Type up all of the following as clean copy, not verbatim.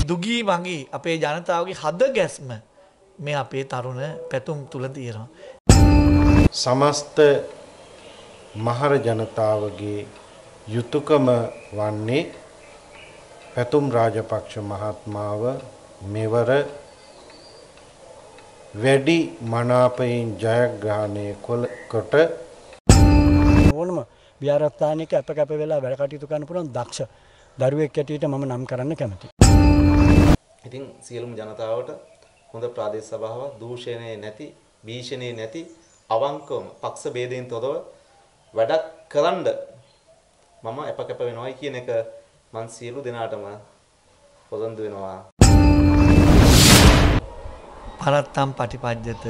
දුගී මගී අපේ ජනතාවගේ හද ගැස්ම මේ අපේ තරුණ පැතුම් තුල තියෙනවා. සමස්ත මහර ජනතාවගේ යුතුයකම වන්නේ පැතුම් රාජපක්ෂ මහත්මාව මෙවර වැඩි මනාපයෙන් ජයග්‍රහණය කොට ඕනම විහාරස්ථානයක අප කැප වෙලා වැඩ කටයුතු කරන්න පුළුවන් දක්ෂ දරුවෙක් ඇටියට මම නම් කරන්න කැමතියි. ඉතින් සියලුම ජනතාවට හොඳ ප්‍රාදේශ සභාවක් දූෂණේ නැති, භීෂණේ නැති, අවංකවම පක්ෂ ભેදයෙන් තොරව වැඩක් කරන්න මම අපකැප වෙනවයි කියන එක මං සියලු දෙනාටම පොරොන්දු වෙනවා. පරත්තම් පටිපජ්ජත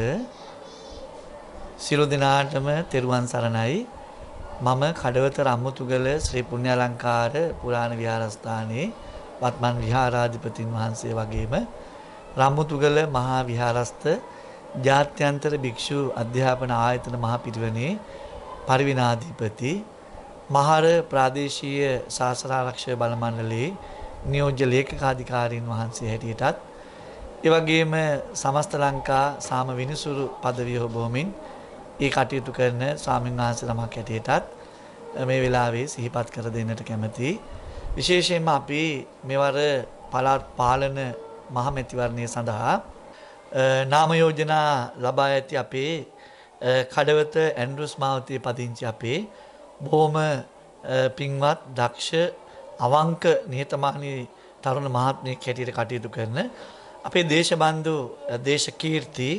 සියලු දෙනාටම තෙරුවන් සරණයි. මම කඩවත රම්මුතුගල ශ්‍රී පුණ්‍යාලංකාර පුරාණ විහාරස්ථානයේ වත්මන් විහාරාධිපතින් වහන්සේ වගේම රම්මුතුගල මහා විහාරස්ථ ජාත්‍යන්තර භික්ෂු අධ්‍යාපන ආයතන මහ පිරිවෙනේ පරිවිනාධිපති මහර ප්‍රාදේශීය ශාසනාරක්ෂක බල මණ්ඩලයේ නියෝජ්‍ය ලේකකාධිකාරීන් වහන්සේ හැටියටත් ඒ වගේම සමස්ත ලංකා සාම විනිසුරු পদවිය හොබවමින් ඒ කටයුතු කරන ස්වාමීන් වහන්සේ නමක් හැටියටත් මේ වෙලාවේ සිහිපත් කර දෙන්නට කැමතියි. විශේෂයෙන්ම අපි මෙවර පළාත් පාලන මහමැතිවරණය සඳහා නාම යෝජනා ලබා ඇති අපේ කඩවත ඇන්ඩ්‍රුස් මාවතේ පදිංචි අපේ බොහොම පින්වත් දක්ෂ අවංක නිහතමානී තරුණ මහත්මයෙක් හැටියට කටයුතු කරන අපේ දේශබන්දු දේශකීර්ති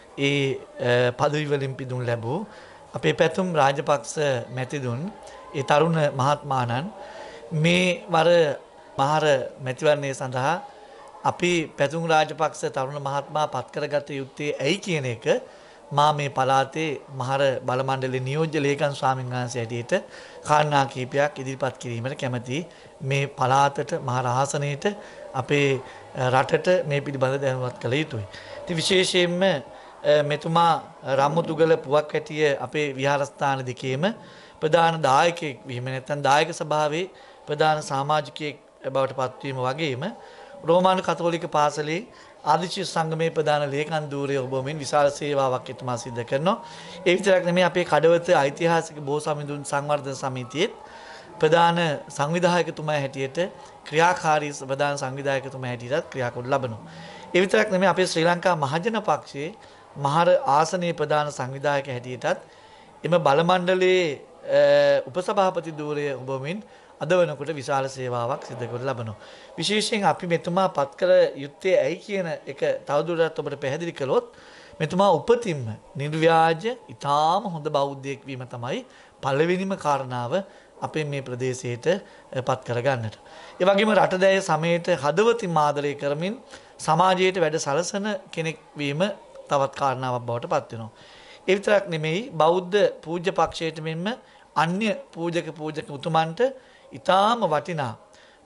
ඒ පදවි වලින් පිදුම් ලැබූ අපේ පැතුම් රාජපක්ෂ මැතිතුන් ඒ තරුණ මහත්මාණන් මේ වර මහර මැතිවරණය සඳහා අපි පැතුම් රාජපක්ෂ තරුණ මහත්මයා පත් කරගත යුත්තේ ඇයි කියන එක මා මේ පළාතේ මහර බල මණ්ඩලයේ නියෝජ්‍ය ලේකම් ස්වාමීන් වහන්සේ හැටියට කාරණා කිහිපයක් ඉදිරිපත් කිරීමට කැමැති. මේ පළාතට මහර ආසනයේට අපේ රටට මේ පිළිබඳ දැනුවත් කළ යුතුයි. ඉතින් විශේෂයෙන්ම මෙතුමා රම්මුතුගල පුවක් හැටිය අපේ විහාරස්ථාන දෙකේම ප්‍රධාන දායකයෙක් වීම නැත්නම් දායක සභාවේ ප්‍රධාන සමාජිකයෙක් බවට පත්වීම වගේම රෝමානු කතෝලික පාසලේ ආදිශීල සංගමේ ප්‍රධාන ලේකම් ධූරය ඔබමින් විශාල සේවාවක් එතුමා සිදු කරනවා. ඒ විතරක් නෙමෙයි අපේ කඩවත ඓතිහාසික බෝසමිඳුන් සංවර්ධන සමිතියේ ප්‍රධාන සංවිධායකතුමා හැටියට ක්‍රියාකාරී ප්‍රධාන සංවිධායකතුමා හැටියට ක්‍රියා කොට ලබනවා. ඒ විතරක් නෙමෙයි අපේ ශ්‍රී ලංකා මහජන පක්ෂයේ මහර ආසනයේ ප්‍රධාන සංවිධායක හැටියටත් එම බල මණ්ඩලයේ උපසභාපති ධූරය ඔබමින් අද වෙනකොට විශාල සේවාවක් සිදු කර ලබනවා. විශේෂයෙන් අපි මෙතුමා පත් කර යුත්තේ ඇයි කියන එක තවදුරටත් ඔබට පැහැදිලි කළොත් මෙතුමා උපතින්ම නිර්ව්‍යාජ ඉතාම හොඳ බෞද්ධයෙක් වීම තමයි පළවෙනිම කාරණාව අපේ මේ ප්‍රදේශයට පත් කරගන්නට. ඒ වගේම රටදැය සමයට හදවතින් ආදරය කරමින් සමාජයට වැඩ සලසන කෙනෙක් වීම තවත් කාරණාවක් බවට පත් වෙනවා. ඒ විතරක් නෙමෙයි බෞද්ධ පූජ්‍ය පක්ෂයට මෙන්ම අන්‍ය පූජක උතුමන්ට ඊටාම වටිනා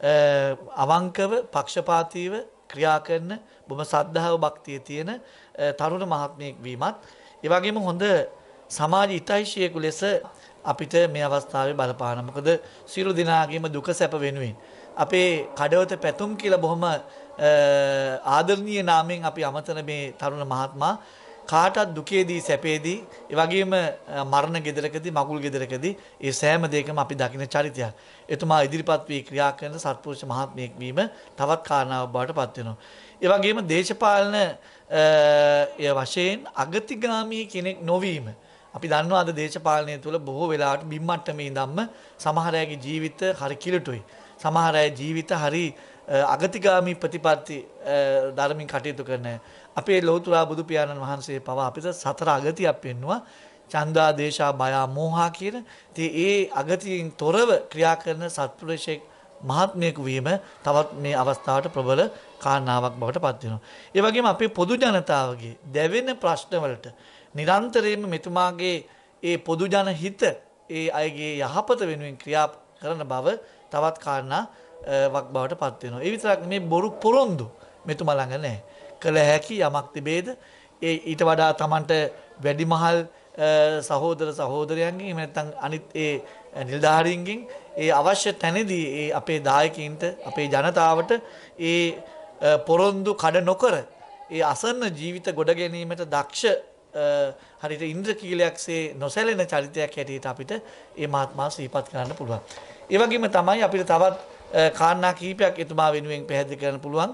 අවංකව පක්ෂපාතීව ක්‍රියා කරන බොහොම සද්ධාව භක්තිය තියෙන තරුණ මහත්මයෙක් වීමත් ඒ වගේම හොඳ සමාජ හිතයිෂියෙකු ලෙස අපිට මේ අවස්ථාවේ බලපාන. මොකද සියලු දෙනාගේම දුක සැප වෙනුවෙන් අපේ කඩවත පැතුම් කියලා බොහොම ආදරණීය නාමයෙන් අපි අමතන මේ තරුණ මහත්මයා කාටත් දුකේදී සැපේදී ඒ වගේම මරණ ගෙදරකදී මගුල් ගෙදරකදී ඒ සෑම දෙයකම අපි දකින චරිතයක්. එතුමා ඉදිරිපත් වී ක්‍රියා කරන සත්පුරුෂ මහත්මයෙක් වීම තවත් කාරණාවක් බවට පත් වෙනවා. ඒ වගේම දේශපාලන වශයෙන් අගතිගාමී කෙනෙක් නොවීම. අපි දන්නවා අද දේශපාලනය තුළ බොහෝ වෙලාවට බිම්මට්ටමේ ඉඳන්ම සමහර අයගේ ජීවිත හරි කිලුටුයි. සමහර අය ජීවිත හරි අගතිගාමී ප්‍රතිපත්ති ධර්මින් කටයුතු කරන අපේ ලෞතුරා බුදු පියාණන් වහන්සේ පවා අපිට සතර අගතියක් පෙන්වුවා. චන්දා දේශා බය මෝහා කියන. ඉතින් ඒ අගතියෙන් තොරව ක්‍රියා කරන සත්පුරුෂයෙක් මහත්මයෙකු වීම තවත් මේ අවස්ථාවට ප්‍රබල කාරණාවක් බවට පත් වෙනවා. ඒ වගේම අපේ පොදු ජනතාවගේ දැවෙන ප්‍රශ්නවලට නිරන්තරයෙන්ම මෙතුමාගේ ඒ පොදු ජන හිත ඒ අයගේ යහපත වෙනුවෙන් ක්‍රියා කරන බව තවත් කාරණාවක් බවට පත් වෙනවා. ඒ විතරක් නෙමෙයි බොරු පොරොන්දු මෙතුමා ළඟ නැහැ. කළ හැකි යමක් තිබේද ඒ ඊට වඩා Tamanට වැඩිමහල් සහෝදර සහෝදරයන්ගෙන් එහෙම නැත්නම් අනිත් ඒ නිලධාරීන්ගෙන් ඒ අවශ්‍ය තැනදී ඒ අපේ දායකයින්ට අපේ ජනතාවට ඒ පොරොන්දු කඩ නොකර ඒ අසන්න ජීවිත ගොඩ ගැනීමට දක්ෂ හරියට ඉන්ද්‍රකීලයක්සේ නොසැලෙන චරිතයක් හැටියට අපිට ඒ මහත්මයා සිහිපත් කරන්න පුළුවන්. ඒ වගේම තමයි අපිට තවත් කාරණා කිහිපයක් එතුමා වෙනුවෙන් පැහැදිලි කරන්න පුළුවන්.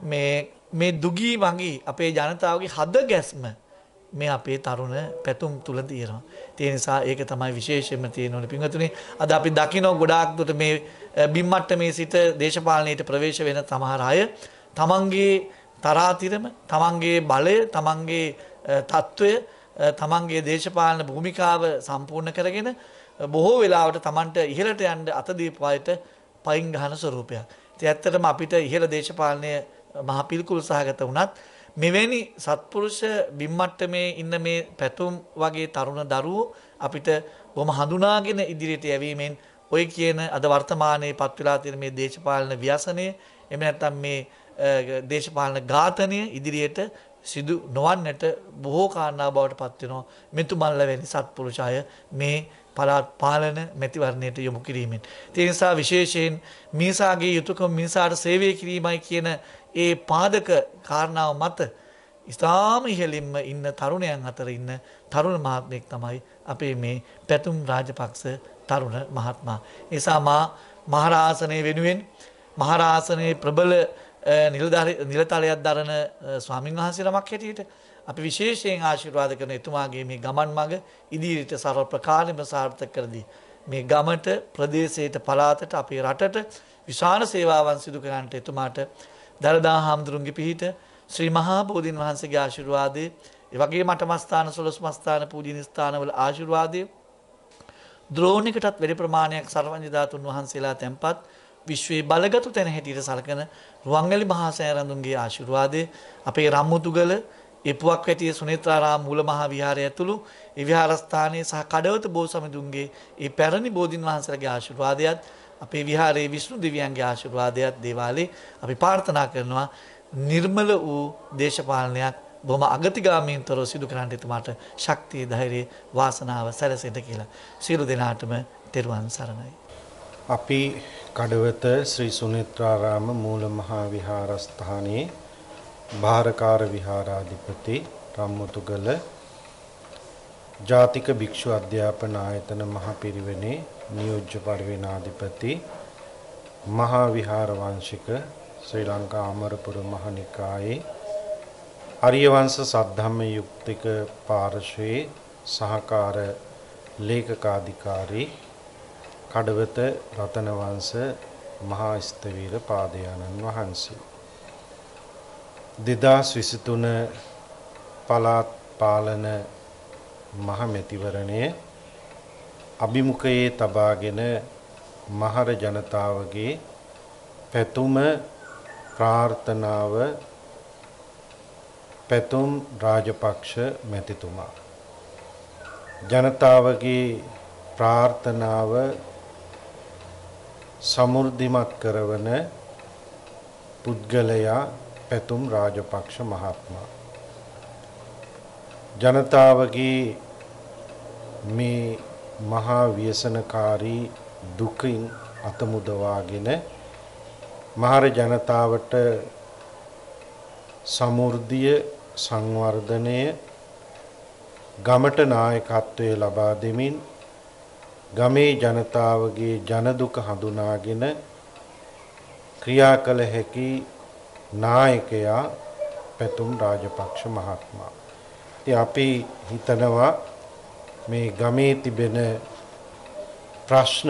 මේ දුගී වගේ අපේ ජනතාවගේ හද ගැස්ම මේ අපේ තරුණ පැතුම් තුල තියෙනවා. ඒ නිසා ඒක තමයි විශේෂයෙන්ම තියෙන ඕනේ. පින්වතුනි අද අපි දකිනවා ගොඩාක් දුරට මේ බිම්මට්ටමේ සිට දේශපාලනයට ප්‍රවේශ වෙන සමහර අය තමන්ගේ තරාතිරම, තමන්ගේ බලය, තමන්ගේ තත්වය, තමන්ගේ දේශපාලන භූමිකාව සම්පූර්ණ කරගෙන බොහෝ වෙලාවට තමන්ට ඉහළට යන්න අත දීපු අයට පයින් ගහන ස්වරූපයක්. ඉතින් ඇත්තටම අපිට ඉහළ දේශපාලනය මහ පිළිකුල් සහගත වුණත් මෙවැනි සත්පුරුෂ බිම්මට්ටමේ ඉන්න මේ පැතුම් වගේ තරුණ දරුවෝ අපිට බොහොම හඳුනාගෙන ඉදිරියට යැවීමෙන් ඔය කියන අද වර්තමානයේ පත් වෙලා තියෙන මේ දේශපාලන ව්‍යසනය එහෙම නැත්නම් මේ දේශපාලන ඝාතනය ඉදිරියට සිදු නොවන්නට බොහෝ කාරණා බවට පත් වෙනවා මෙතුමන්ලා වැනි සත්පුරුෂ අය මේ පළාත් පාලන මැතිවරණයට යොමු කිරීමෙන්. ඒ නිසා විශේෂයෙන් මිනිසාගේ යුතුයකම මිනිසාට සේවය කිරීමයි කියන ඒ පාදක කාරණාව මත ඉතාම ඉහළින්ම ඉන්න තරුණයන් අතර ඉන්න තරුණ මහත්මයෙක් තමයි අපේ මේ පැතුම් රාජපක්ෂ තරුණ මහත්මයා. ඒ නිසා මහරාසනයේ වෙනුවෙන් මහරාසනයේ ප්‍රබල නිලතලයක් දරන ස්වාමින් වහන්සේ නමක් හැටියට අපි විශේෂයෙන් ආශිර්වාද කරන එතුමාගේ මේ ගමන් මඟ ඉදිරියට සර්ව ප්‍රකාරයෙන්ම සාර්ථක කර දී මේ ගමට ප්‍රදේශයට පළාතට අපේ රටට විශාල සේවාවන් සිදු කරන්නට එතුමාට දරදා හාමුදුරුවන්ගේ පිහිට ශ්‍රී මහා බෝධීන් වහන්සේගේ ආශිර්වාදය ඒ වගේම මඨමස්ථාන 12 මස්ථාන පූජනීය ස්ථානවල ආශිර්වාදය ද්‍රෝණයකටත් වැඩි ප්‍රමාණයක් සර්වඥ ධාතුන් වහන්සේලා තැන්පත් විශ්වයේ බලගත් තැන හැටියට සලකන රුවන්වැලි මහා සෑරඳුන්ගේ ආශිර්වාදය අපේ රම්මුතුගල එපුවක් වැටිය සුනේත්‍රාරාම මූල මහා විහාරය ඇතුළු ඒ විහාරස්ථානයේ සහ කඩවත බෝසමිඳුන්ගේ ඒ පැරණි බෝධීන් වහන්සේලාගේ ආශිර්වාදයත් අපේ විහාරයේ විෂ්ණු දෙවියන්ගේ ආශිර්වාදයත් දේවාලේ අපි ප්‍රාර්ථනා කරනවා නිර්මල වූ දේශපාලනයක් බොහොම අගතිගාමීන්තරව සිදු කරන්නට එතුමාට ශක්තිය ධෛර්යය වාසනාව සැලසෙන්න කියලා සියලු දෙනාටම තෙරුවන් සරණයි. අපි කඩවත ශ්‍රී සුනේත්‍රාරාම මූල මහා විහාරස්ථානයේ භාරකාර විහාරාධිපති රම්මුතුගල ජාතික භික්ෂු අධ්‍යාපන ආයතන මහ පිරිවෙනේ නියෝජ්‍ය පරිවේනාධිපති මහා විහාර වංශික ශ්‍රී ලංකා අමරපුර මහනිකායේ ආර්යවංශ සද්ධම්ම යුක්තික පාර්ශ්වයේ සහකාර ලේකකාධිකාරී කඩවත රතනවංශ මහා ස්තවීර පාදයාණන් වහන්සේ 2023 පළාත් පාලන මහ මැතිවරණයේ අභිමුඛයේ තබාගෙන මහර ජනතාවගේ පැතුම ප්‍රාර්ථනාව පැතුම් රාජපක්ෂ මැතිතුමා ජනතාවගේ ප්‍රාර්ථනාව සමෘද්ධිමත් කරවන පුද්ගලයා පැතුම් රාජපක්ෂ මහත්මයා ජනතාවගේ මේ මහා ව්‍යසනකාරී දුකින් අතමුදවාගෙන මහර ජනතාවට සමෘද්ධිය සංවර්ධනය ගමට නායකත්වය ලබා දෙමින් ගමේ ජනතාවගේ ජන දුක හඳුනාගෙන ක්‍රියා කළ හැකි නායකයා පැතුම් රාජපක්ෂ මහත්මයා. ඉතින් අපි හිතනවා මේ ගමේ තිබෙන ප්‍රශ්න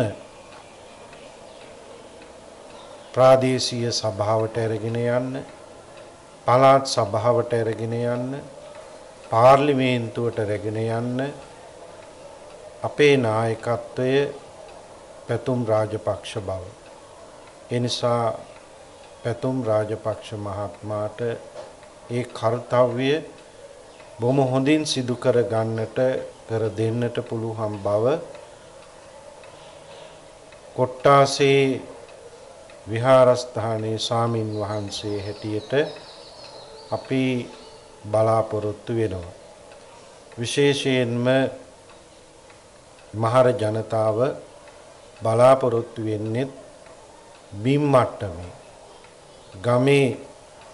ප්‍රාදේශීය සභාවට අරගෙන යන්න, පළාත් සභාවට අරගෙන යන්න, පාර්ලිමේන්තුවට අරගෙන යන්න අපේ නායකත්වය පැතුම් රාජපක්ෂ බව. ඒ නිසා පැතුම් රාජපක්ෂ මහත්මයාට ඒ කාර්යය බොහොම හොඳින් සිදු කර ගන්නට කර දෙන්නට පුළුවන් බව කොට්ටාසේ විහාරස්ථානයේ ස්වාමින් වහන්සේ හැටියට අපි බලාපොරොත්තු වෙනවා. විශේෂයෙන්ම මහර ජනතාව බලාපොරොත්තු වෙන්නේ බිම් මට්ටමේ ගමේ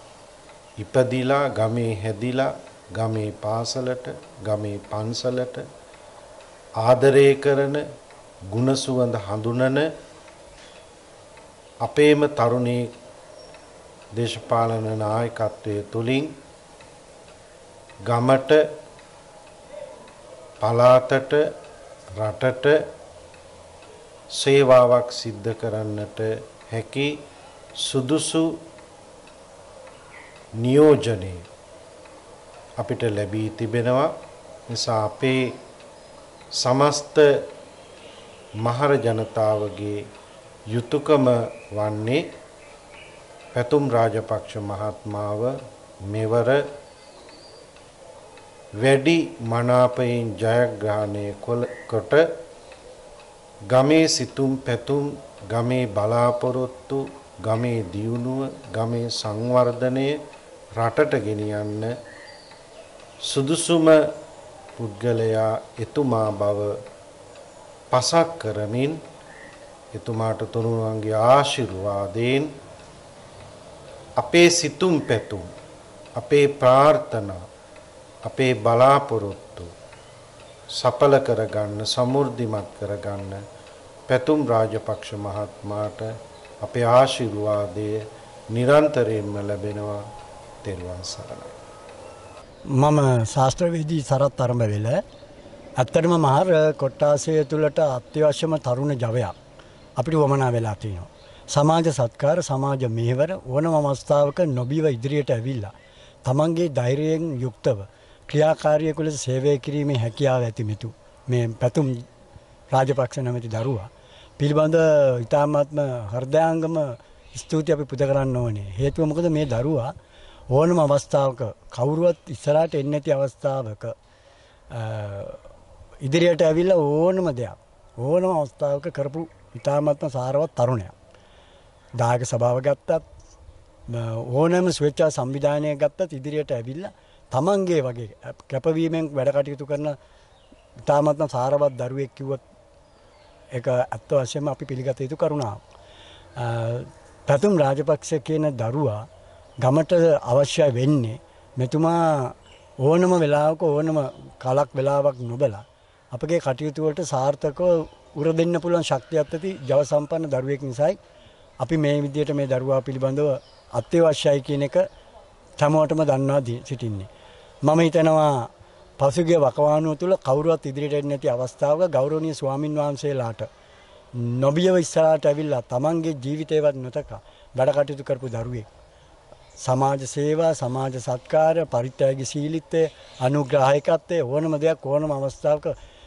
ඉපදිලා ගමේ හැදිලා ගමේ පාසලට ගමේ පන්සලට ආදරය කරන ගුණ සුවඳ හඳුනන අපේම තරුණී දේශපාලන නායකත්වයේ තුලින් ගමට පළාතට රටට සේවාවක් සිද්ධ කරන්නට හැකි සුදුසු නියෝජනය අපිට ලැබී තිබෙනවා. නිසා අපේ සමස්ත මහර ජනතාවගේ යුතුයකම වන්නේ පැතුම් රාජපක්ෂ මහත්මාව මෙවර වැඩි මනාපයෙන් ජයග්‍රහණය කොට ගමේ සිතුම් පැතුම් ගමේ බලාපොරොත්තු ගමේ දියුණුව ගමේ සංවර්ධනය රටට ගෙනියන්න සුදුසුම පුද්ගලයා එතුමා බව පසක් කරමින් එතුමාට තුනුරුවන්ගේ ආශිර්වාදයෙන් අපේ සිතුම් පැතුම් අපේ ප්‍රාර්ථනා අපේ බලාපොරොත්තු සඵල කරගන්න සමෘද්ධිමත් කරගන්න පැතුම් රාජපක්ෂ මහත්මයාට අපේ ආශිර්වාදය නිරන්තරයෙන්ම ලැබෙනවා. තෙරුවන් සරණයි. මම ශාස්ත්‍රවේදී සරත් අරඹවෙල ඇත්තටම මහර කොට්ටාසය තුළට අත්‍යවශ්‍යම තරුණ ජවයක් අපිට වමනා වෙලා තියෙනවා. සමාජ සත්කාර සමාජ මෙහෙවර ඕනම අවස්ථාවක නොබිව ඉදිරියට ඇවිල්ලා තමන්ගේ ධෛර්යයෙන් යුක්තව ක්‍රියාකාරීකු ලෙස සේවය කිරීමේ හැකියාව ඇති මෙතු මේ පැතුම් රාජපක්ෂ නැමැති දරුවා පිළිබඳ ඉතාමත්ම හෘදයාංගම ස්තුතිය අපි පුද කරන්න ඕනේ. හේතුව මොකද මේ දරුවා ඕනම අවස්ථාවක කවුරුවත් ඉස්සරහට එන්නේ නැති අවස්ථාවක ඉදිරියට ඇවිල්ලා ඕනම දෙයක් ඕනම අවස්ථාවක කරපු ඉතාමත්ම සාරවත් තරුණයක්. දායක සභාව ගත්තත් ඕනෑම ස්වේච්ඡා සංවිධානයක් ගත්තත් ඉදිරියට ඇවිල්ලා තමන්ගේ වගේ කැපවීමෙන් වැඩ කටයුතු කරන ඉතාමත්ම සාරවත් දරුවෙක් කිව්වොත් ඒක අත්ත වශයෙන්ම අපි පිළිගත යුතු කරුණාවක්. පැතුම් රාජපක්ෂ කියන දරුවා ගමට අවශ්‍ය වෙන්නේ මෙතුමා ඕනම වෙලාවක ඕනම කලක් වෙලාවක් නොබලා අපගේ කටයුතු වලට සාර්ථකව උර දෙන්න පුළුවන් ශක්තියක් ඇති ජව සම්පන්න දරුවෙක් නිසායි අපි මේ විදිහට මේ දරුවා පිළිබඳව අත්‍යවශ්‍යයි කියන එක හැමෝටම දන්වා සිටින්නේ. මම හිතනවා පසුගිය වකවානුව තුළ කවුරුවත් ඉදිරියට එන්නේ නැති අවස්ථාවක ගෞරවනීය ස්වාමින් වහන්සේලාට නොබියව ඉස්සරහට ඇවිල්ලා තමන්ගේ ජීවිතේවත් නොතකා වැඩ කටයුතු කරපු දරුවෙක්. සමාජ සේවා සමාජ සත්කාර පරිත්‍යාගශීලීත්වය අනුග්‍රාහකත්වය ඕනම දෙයක් ඕනම අවස්ථාවක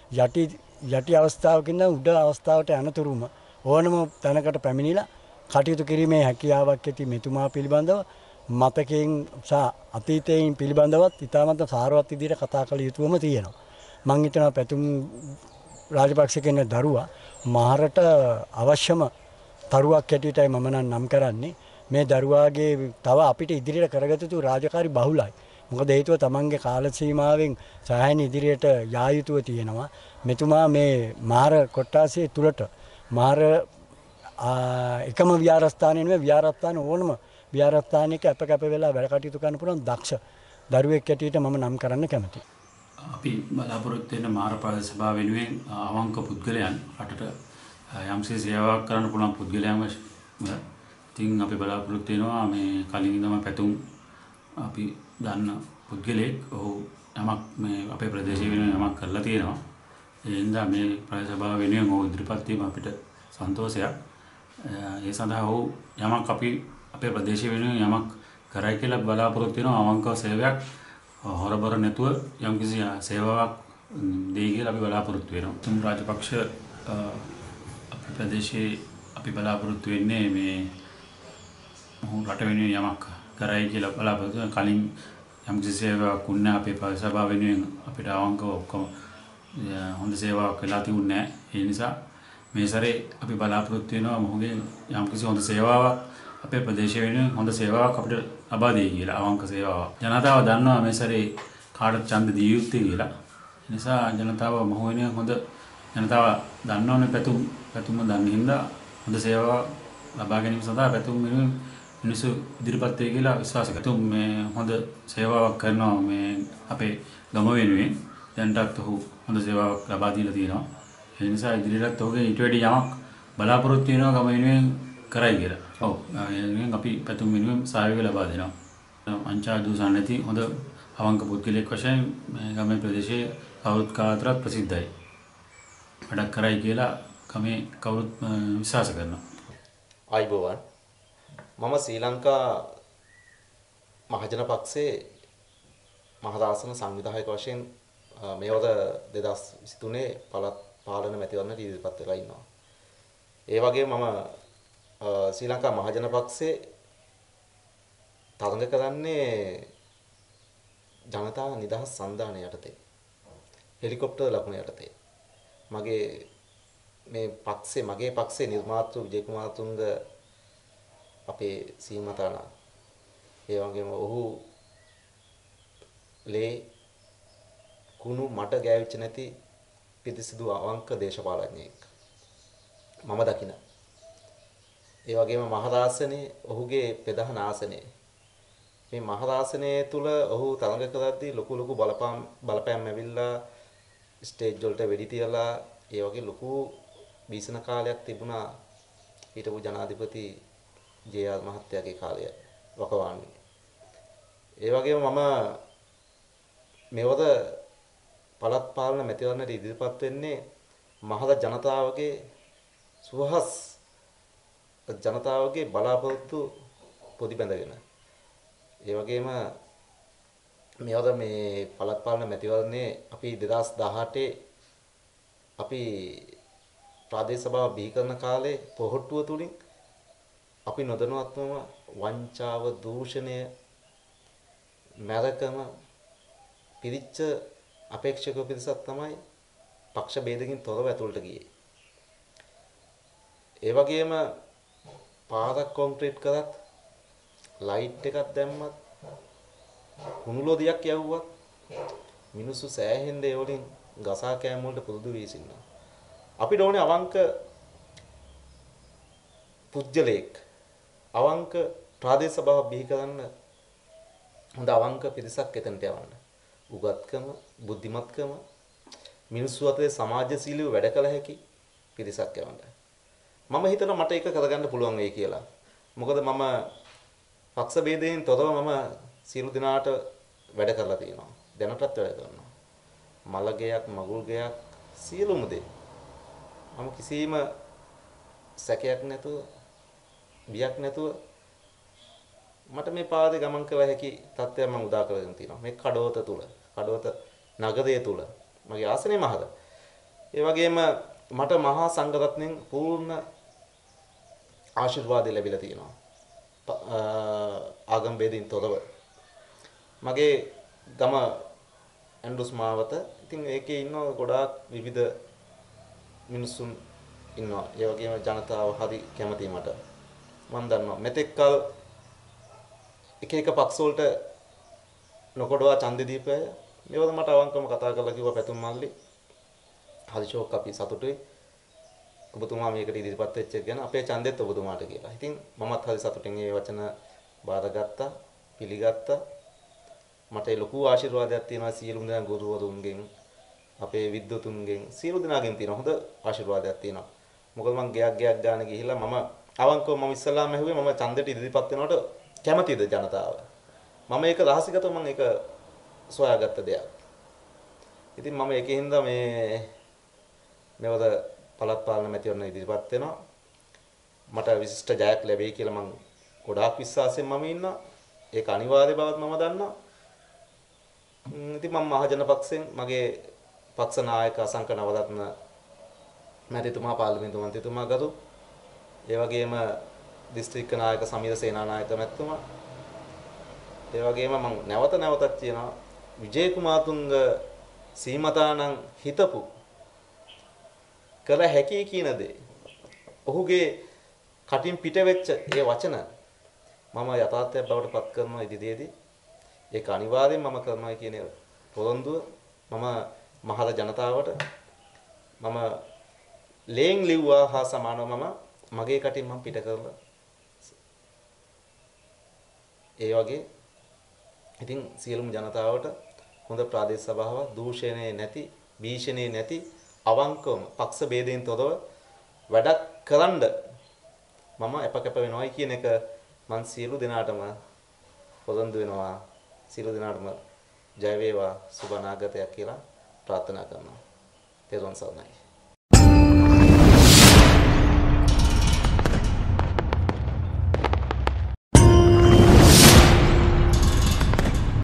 යටි අවස්ථාවකින් උඩ අවස්ථාවට යනතුරුම ඕනම තැනකට පැමිණිලා කටයුතු කිරීමේ හැකියාවක් ඇති මෙතුමා පිළිබඳව මතකයෙන් සහ අතීතයෙන් පිළිබඳවත් ඉතාමත් සාරවත් විදිහට කතා කළ යුතුවම තියෙනවා. මම හිතනවා පැතුම් රාජපක්ෂ කියන දරුවා මහරට අවශ්‍යම තරුවක් හැටියටයි මම නම් කරන්නේ. මේ දරුවාගේ තව අපිට ඉදිරියට කරගත යුතු රාජකාරි බහුලයි. මොකද හේතුව තමන්ගේ කාල සීමාවෙන් සෑහෙන ඉදිරියට යා යුතුව තියෙනවා. මෙතුමා මේ මහර කොට්ටාසය තුලට මහර එකම විහාරස්ථානයේ නෙවෙයි විහාරස්ථාන ඕනම විහාරස්ථානයක අප වෙලා වැඩ කටයුතු කරන්න පුළුවන් දක්ෂ දරුවෙක් හැටියට මම නම් කරන්න කැමතියි. අපි බලාපොරොත්තු වෙන මහර ප්‍රදේශ සභාව වෙනුවෙන් අවංක පුද්ගලයන් රටට යම්සේ සේවාවක් කරන්න පුළුවන් පුද්ගලයන්ව ඉතින් අපි බලාපොරොත්තු වෙනවා මේ කලින් ඉඳම පැතුම් අපි දන්න පුද්ගලෙක් ඔහු යමක් මේ අපේ ප්‍රදේශය වෙනුවෙන් යමක් කරලා තියෙනවා. ඒ හින්දා මේ ප්‍රදේශ සභාව වෙනුවෙන් ඔහු ඉදිරිපත් වීම අපිට සන්තෝෂයක්. ඒ සඳහා ඔහු යමක් අපි අපේ ප්‍රදේශය වෙනුවෙන් යමක් කරයි කියලා බලාපොරොත්තු වෙනවා. අවංක සේවයක් හොරබර නැතුව යම්කිසි සේවාවක් දෙයි කියලා අපි බලාපොරොත්තු වෙනවා. තුන් රාජපක්ෂ අපේ ප්‍රදේශයේ අපි බලාපොරොත්තු වෙන්නේ මේ රට වෙනුවෙන් යමක් කරයි කියලා බලාපොරොත්තු වෙනවා. කලින් යම්කිසි සේවාවක් වුණා අපේ ප්‍රදේශ සභාව වෙනුවෙන් අපිට අවංකව ඔක්කොම හොඳ සේවාවක් වෙලා තිබුණේ නැහැ. ඒ නිසා මේ සැරේ අපි බලාපොරොත්තු වෙනවා මොහුගෙන් යම්කිසි හොඳ සේවාවක් අපේ ප්‍රදේශය වෙනුවෙන් හොඳ සේවාවක් අපිට ලබා දෙයි කියලා අවංක සේවාවක්. ජනතාව දන්නවා මේ සැරේ කාටද ඡන්ද දිය යුත්තේ කියලා. ඒ නිසා ජනතාව මොහු වෙනුවෙන් හොඳ ජනතාව දන්නවනේ පැතුම දන්න හින්දා හොඳ සේවාවක් ලබා ගැනීම සඳහා පැතුම් වෙනුවෙන් මිනිස්සු ඉදිරිපත් වෙයි කියලා විශ්වාස කරනවා. මේ හොඳ සේවාවක් කරනවා මේ අපේ ගම වෙනුවෙන්. දැන්ටත් ඔහු හොඳ සේවාවක් ලබා දීලා තියෙනවා. ඒ නිසා ඉදිරියටත් ඔහුගේ ඊට වැඩි යමක් බලාපොරොත්තු වෙනවා ගම වෙනුවෙන් කරයි කියලා. ඔව්. එනම් අපි පැතුම් වෙනුවෙන් සහයෝගය ලබා දෙනවා. අංචා දූෂණ නැති හොඳ අවංක පුද්ගලයෙක් වශයෙන් මේ ගමේ ප්‍රදේශයේ කවුරුත් කාතරත් ප්‍රසිද්ධයි. වැඩක් කරයි කියලා ගමේ කවුරුත් විශ්වාස කරනවා. ආයිබෝවන්. මම ශ්‍රී ලංකා මහජන පක්ෂයේ මහදාසන සංවිධායක වශයෙන් මේවත 2023 පළාත් පාලන මැතිවරණයට ඉදිරිපත් වෙලා ඉන්නවා. ඒ වගේම මම ශ්‍රී ලංකා මහජන පක්ෂයේ තරඟ කරන්නේ ජනතා නිදහස් සන්ධානය යටතේ. හෙලිකොප්ටර් ලකුණ යටතේ. මගේ පක්ෂයේ නිර්මාතෘ විජේ කුමාරතුංග අපේ සීමතානා. ඒ වගේම ඔහු කුණු මට ගෑවිච්ච නැති පිරිසිදු අවංක දේශපාලඥයෙක්. මම දකින. ඒ වගේම මහදාසනේ ඔහුගේ ප්‍රධාන ආසනයේ. මේ මහදාසනයේ තුල ඔහු තරඟ කරද්දී ලොකු බලපෑම් ඇවිල්ලා ස්ටේජ් වලට වෙඩි තියලා ඒ වගේ ලොකු බීසන කාලයක් තිබුණා හිටපු ජනාධිපති ජේ.ආර් මහත්තයාගේ කාලය වකවානුවේ. ඒ වගේම මම මේවත පළාත් පාලන මැතිවරණයට ඉදිරිපත් වෙන්නේ මහද ජනතාවගේ සුවහස් ජනතාවගේ බලාපොරොත්තු පොදි බැඳගෙන. ඒ වගේම මේවත මේ පළාත් පාලන මැතිවරණයේ අපි 2018 අපි ප්‍රාදේශ සභාව බිහි කරන කාලේ පොහොට්ටුව තුලින් අපි නොදැනුවත්වම වංචාව දූෂණය මරකම පිරිච්ච අපේක්ෂක පිරිසක් තමයි පක්ෂ ભેදකින් තොරව ඇතුළට ගියේ. ඒ වගේම පාරක් කොන්ක්‍රීට් කරත් ලයිට් එකක් දැම්මත් කුණුලොදියක් යවුවත් මිනිස්සු සෑහෙන්න ඒ වලින් ගසා කෑම වලට පුරුදු වී සිටිනවා. අපිට ඕනේ අවංක පුජ්‍යලේක් අවංක ප්‍රාදේශ සභාව බිහි කරන්න හොඳ අවංක පිරිසක් එතනට යවන්න. උගත්කම, බුද්ධිමත්කම, මිනිස්සු අතරේ සමාජශීලීව වැඩ කළ හැකි පිරිසක් යවන්න. මම හිතනවා මට ඒක කරගන්න පුළුවන් වෙයි කියලා. මොකද මම පක්ෂ ભેදයෙන් තොරව මම සියලු දෙනාට වැඩ කරලා තියෙනවා. දැනටත් වැඩ කරනවා. මලගයක්, මගුල්ගයක් සියලුම දේ. මම කිසිම සැකයක් නැතුව, බියක් නැතුව මට මේ පාදේ ගමන් කළ හැකි තත්ත්වයක් මම උදා කරගෙන තියෙනවා. මේ කඩවත නගරය තුල මගේ ආසනේ මහද. ඒ වගේම මට මහා සංඝරත්නයෙන් පූර්ණ ආශිර්වාද ලැබිලා තියෙනවා. ආගම් ભેදයෙන් තොරව. මගේ ගම ඇන්ඩ්‍රුස් මාවත. ඉතින් ඒකේ ඉන්න ගොඩාක් විවිධ මිනිසුන් ඉන්නවා. ඒ වගේම ජනතාව හරි කැමතියි මට. මම දන්නවා මෙතෙක්කල් එක පක්ෂ වලට නොකොඩවා ඡන්දෙ දීපය. මේවද මට අවංකවම කතා කරලා කිව්වා පැතුම් මල්ලි. හරි ෂෝක් අපි සතුටුයි. ඔබතුමා මේකට ඉදිරිපත් වෙච්ච එක ගැන අපේ ඡන්දෙත් ඔබතුමාට කියලා. ඉතින් මමත් හරි සතුටින් මේ වචන බාරගත්තා, පිළිගත්තා. මට ලොකු ආශිර්වාදයක් තියෙනවා සියලුම දෙනා ගුරුවරුන්ගෙන්, අපේ විද්වතුන්ගෙන්, සියලු දෙනාගෙන් තියෙන හොඳ ආශිර්වාදයක් තියෙනවා. මොකද මම ගයක් ගාන ගිහිල්ලා මම අවංකව මම ඉස්සල්ලාම ඇහුවේ මම ඡන්දෙට ඉදිරිපත් වෙනකොට කැමතිද ජනතාව. මම ඒක රහසිගතව මම ඒක සොයාගත්ත දෙයක්. ඉතින් මම ඒකෙන්ද මේවද පළාත් පාලන මැතිවරණ ඉදිරිපත් වෙනවා. මට විශිෂ්ට ජයක් ලැබෙයි කියලා මම ගොඩාක් විශ්වාසයෙන් මම ඉන්නවා. ඒක අනිවාර්ය බවත් මම දන්නවා. ඉතින් මම මහජන පක්ෂයෙන් මගේ පක්ෂ නායක අසංක නවරත්න මැතිතුමා පාර්ලිමේන්තු මන්ත්‍රීතුමා ගරු ඒ වගේම දිස්ත්‍රික්ක නායක සමීර සේනානායක මැතිතුමා ඒ වගේම මම නැවතත් කියනවා විජේ කුමාරතුංග සීමතානම් හිතපු කර හැකි කියන දේ ඔහුගේ කටින් පිට වෙච්ච ඒ වචන මම යථාර්ථයක් බවට පත් කරනවා ඉදිරියේදී ඒක අනිවාර්යෙන් මම කරනවා කියන පොරොන්දුව මම මහල ජනතාවට මම ලේන් ලිව්වා හා සමානව මම මගේ කටින් මම පිට කරලා ඒ වගේ ඉතින් සියලුම ජනතාවට හොඳ ප්‍රාදේශීය සභාවක් දූෂණේ නැති, භීෂණේ නැති, අවංකවම පක්ෂ ભેදයෙන් තොරව වැඩක් කරන්න මම අපකප වෙනවයි කියන එක මං සියලු දෙනාටම පොරොන්දු වෙනවා. සියලු දෙනාටම ජය වේවා සුබ අනාගතයක් කියලා ප්‍රාර්ථනා කරනවා. තෙරුවන් සරණයි.